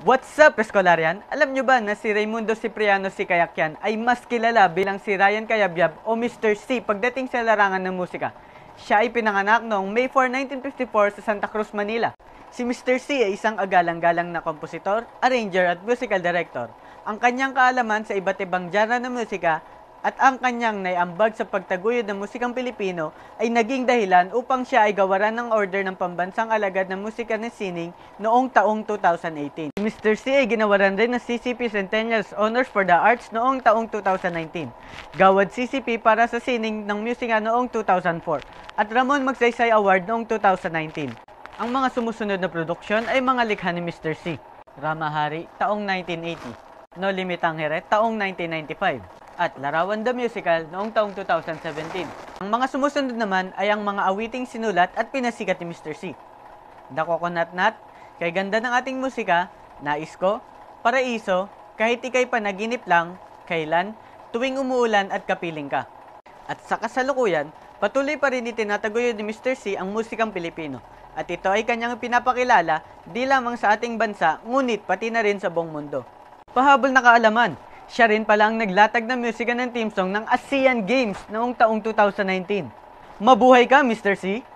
What's up, Escolarian? Alam nyo ba na si Raimundo Cipriano Sikayakyan ay mas kilala bilang si Ryan Cayabyab o Mr. C pagdating sa larangan ng musika? Siya ay pinanganak noong May 4, 1954 sa Santa Cruz, Manila. Si Mr. C ay isang agalang-galang na kompositor, arranger at musical director. Ang kanyang kaalaman sa iba't ibang genre ng musika at ang kanyang naiambag sa pagtaguyod ng musikang Pilipino ay naging dahilan upang siya ay gawaran ng order ng Pambansang Alagad ng Musika ng Sining noong taong 2018. Si Mr. C ay ginawaran rin ng CCP Centennials Honors for the Arts noong taong 2019. Gawad CCP para sa sining ng musika noong 2004 at Ramon Magsaysay Award noong 2019. Ang mga sumusunod na produksyon ay mga likha ni Mr. C. Ramahari, taong 1980. No Limit ang Heret, taong 1995. At Larawan the Musical noong taong 2017. Ang mga sumusunod naman ay ang mga awiting sinulat at pinasikat ni Mr. C. The Coconut Nut, Kay Ganda ng Ating Musika, Nais Ko, Paraiso, Kahit Ika'y Panaginip Lang, Kailan, Tuwing Umuulan at Kapiling Ka. At sa kasalukuyan, patuloy pa rin itinataguyod ni Mr. C ang musikang Pilipino. At ito ay kanyang pinapakilala di lamang sa ating bansa, ngunit pati na rin sa buong mundo. Pahabol na kaalaman, siya rin pala ang naglatag ng musika ng theme song ng ASEAN Games noong taong 2019. Mabuhay ka, Mr. C!